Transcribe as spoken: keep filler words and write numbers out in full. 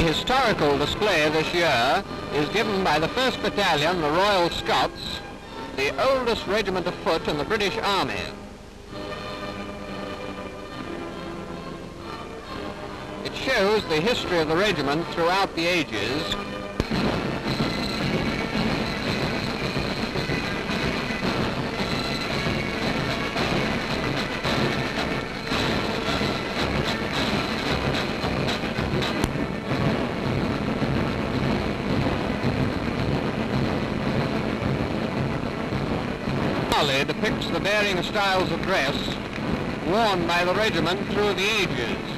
The historical display this year is given by the first Battalion the Royal Scots, the oldest regiment of foot in the British Army. It shows the history of the regiment throughout the ages. Depicts the varying styles of dress worn by the regiment through the ages.